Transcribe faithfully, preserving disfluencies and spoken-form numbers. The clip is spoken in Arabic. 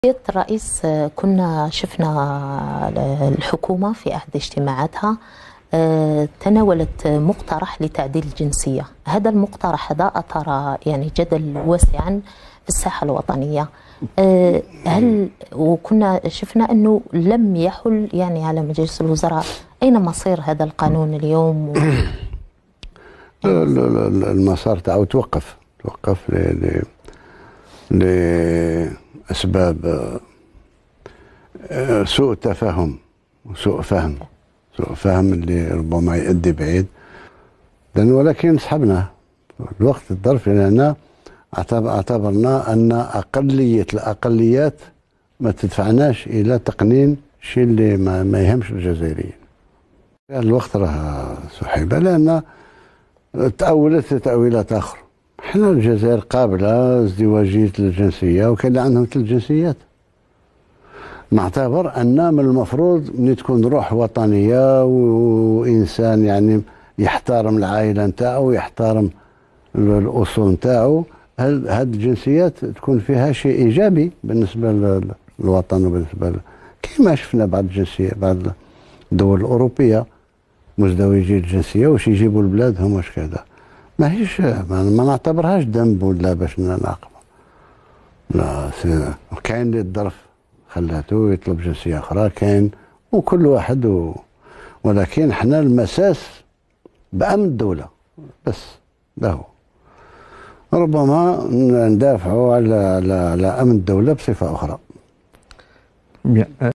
سيادة الرئيس، كنا شفنا الحكومة في أحد اجتماعاتها تناولت مقترح لتعديل الجنسية. هذا المقترح هذا أثار يعني جدل واسعا في الساحة الوطنية. هل وكنا شفنا أنه لم يحل يعني على مجلس الوزراء أين مصير هذا القانون اليوم؟ و... المسار تاعو توقف توقف ل لأسباب سوء تفاهم وسوء فهم سوء فهم اللي ربما يؤدي بعيد. ولكن سحبنا الوقت الظرف لأننا اعتبرنا أن أقلية الأقليات ما تدفعناش إلى تقنين شيء اللي ما, ما يهمش الجزائريين. الوقت راه سحب لأن تأولت تأويلات أخرى. احنا الجزائر قابله ازدواجيه الجنسيه وكاين اللي عندهم ثلاث جنسيات. نعتبر ان من المفروض ملي تكون روح وطنيه وانسان يعني يحترم العائله نتاعو ويحترم الاصول نتاعو، هذه الجنسيات تكون فيها شيء ايجابي بالنسبه للوطن وبالنسبه كما شفنا بعض الجنسيه بعض الدول الاوروبيه مزدوجي الجنسيه واش يجيبوا لبلادهم واش كذا. ماهيش ما نعتبرهاش ذنب ولا باش نعاقبه. لا، كاين اللي الظرف خلاته يطلب جنسيه اخرى، كاين وكل واحد و... ولكن حنا المساس بامن الدوله بس ده هو. ربما ندافعوا على على, على امن الدوله بصفه اخرى.